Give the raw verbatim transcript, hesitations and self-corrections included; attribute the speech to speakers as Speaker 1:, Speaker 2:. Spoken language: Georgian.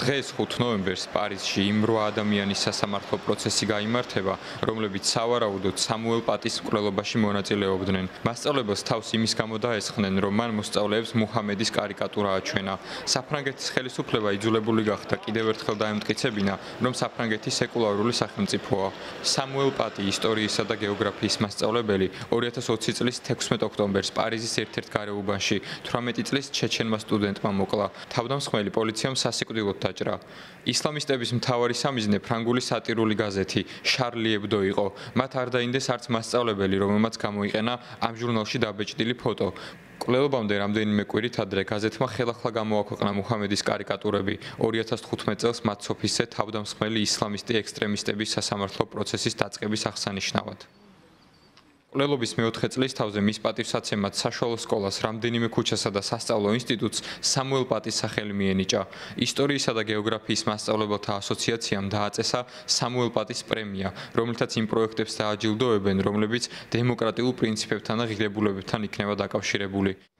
Speaker 1: დღეს ხუთ ნოემბერს პარიზში იმ რვა ადამიანის სასამართლო პროცესი გაიმართება, რომლებიც სავარაუდოდ სამუელ პატის მკვლელობაში მონაწილეობდნენ. მასწავლებელს თავს იმის გამო დაესხნენ, რომ მან მოსწავლეებს მუჰამედის კარიკატურა აჩვენა. საფრანგეთის ხელისუფლება იძულებული გახდა კიდევ ერთხელ დაემტკიცებინა, რომ საფრანგეთი სეკულარული სახელმწიფოა. სამუელ პატი, ისტორიისა და გეოგრაფიის მასწავლებელი, ორი ათას ოცი წლის თექვსმეტ ოქტომბერს პარიზის ერთ-ერთ გარეუბანში თვრამეტი წლის ჩეჩენმა სტუდენტმა მოკლა. თავდამსხმელი პოლიციამ სასიკვდილოდ დაჭრა. ისლამისტების მთავარი სამიზნე ფრანგული სატირული გაზეთი შარლი ებდო იყო. მათ არ დაინდეს არც მასწავლებელი, რომელმაც გამოიყენა ამ ჟურნალში დაბეჭდილი ფოტო. კვლელობამდე რამდენიმე კვირით ადრე გაზეთმა ხელახლა გამოაქვეყნა მუჰამედის კარიკატურები. ორი ათას თხუთმეტ წელს მათ სოფისზე თავდამსხმელი ისლამისტი ექსტრემისტების სასამართლო პროცესის დაწყების აღსანიშნავად. კვლელობის მეოთხე წლის თავზე მის პატივსაცემად საშუალო სკოლას, რამდენიმე ქუჩასა და სასწავლო ინსტიტუტს სამუელ პატის სახელი მიენიჭა. ისტორიისა და გეოგრაფიის მასწავლებელთა ასოციაციამ დააწესა სამუელ პატის პრემია, რომლითაც იმ პროექტებს დააჯილდოებენ, რომლებიც დემოკრატიულ პრინციპებთან და ღირებულებებთან იქნება დაკავშირებული.